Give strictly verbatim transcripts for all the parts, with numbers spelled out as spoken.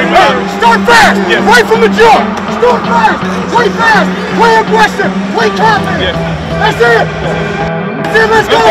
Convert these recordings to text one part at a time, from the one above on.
Hey, start fast. Yeah. Right from the jump. Start fast. Play fast. Play aggressive. Play confident. Yeah. That's it. That's it. Let's go.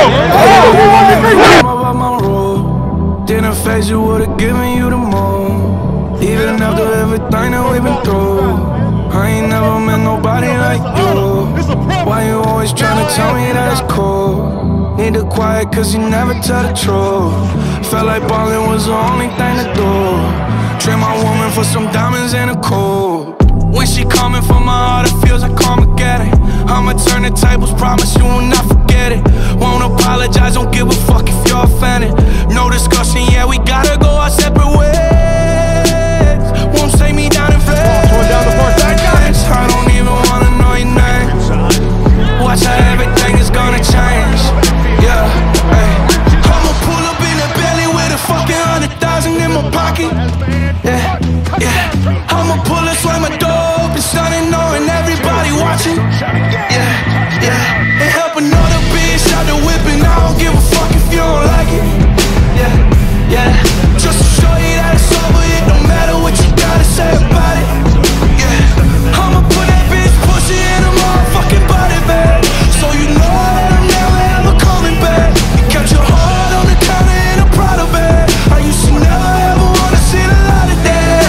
Didn't face you, would've given you the moon. Even after everything that we've been through, I ain't never met nobody like you. Why you always tryna tell me that it's cool? Need to quiet cause you never tell the truth. Felt like ballin' was the only thing to do. Trade my woman for some diamonds and a cool. When she coming from my heart, it feels like Armageddon. I'ma turn the tables, promise you will not forget it. Won't apologize, don't give a fuck if you're offended. No discussion, yeah, we gotta go our separate ways. Won't say me down in flames. I don't even wanna know your name. Watch how everything is gonna change. Yeah, hey. I'ma pull up in the belly with a fucking hundred thousand in my pocket. Yeah, yeah. I'ma pull it, slam my door open, stunning, knowing everybody watching. Yeah, yeah. And help another bitch out the whip, and I don't give a fuck if you don't like it. Yeah, yeah. Just to show you that it's over, it don't matter what you gotta say about it. Yeah, I'ma put that bitch pussy in a motherfucking body bag, so you know that I'm never ever coming back. You kept your heart on the counter in a Prada bag. I used to never ever wanna see the light of day.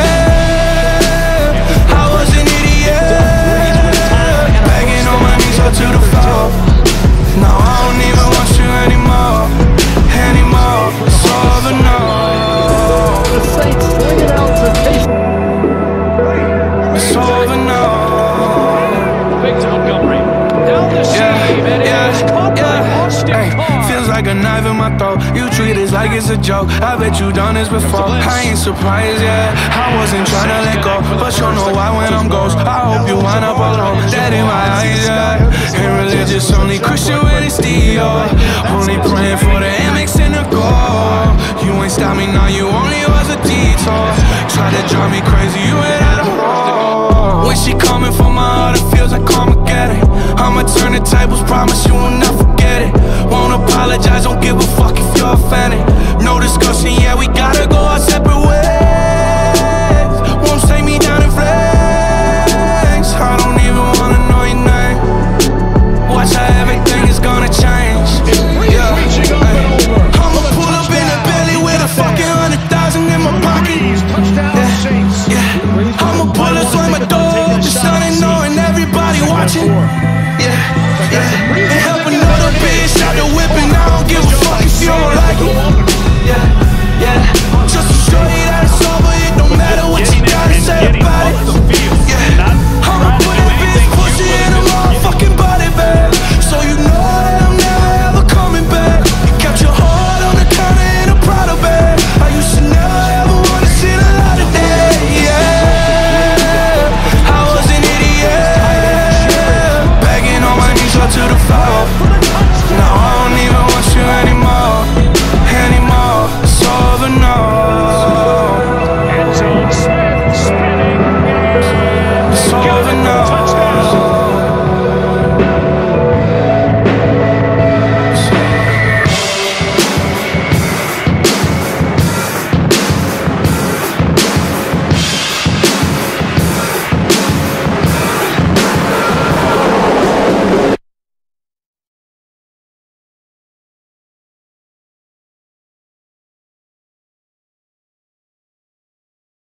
Yeah, I was an idiot, begging on my knees up to the floor. Now I don't even want you anymore, anymore. It's over now. The Saints swing it out to Casey. It's over now. Big Tom Montgomery down the seam, and it is caught by Austin Carr. Feels like a knife in my throat. You treat it like it's a joke. I bet you done this before. I ain't surprised, yeah. I wasn't trying to let go, but you know why when I'm ghost. I hope you wind up alone. Dead in my eyes, yeah. Ain't religious, only Christian with his Dior. Only praying for the M X and the goal. You ain't stop me now, you only was a detour. Try to drive me crazy, you ain't out of roll. When she coming from my heart, it feels like Armageddon. I'ma turn the tables, promise you will not forget it. Won't apologize, don't give a fuck if you're offended. No discussion, yeah, we gotta go our separate ways.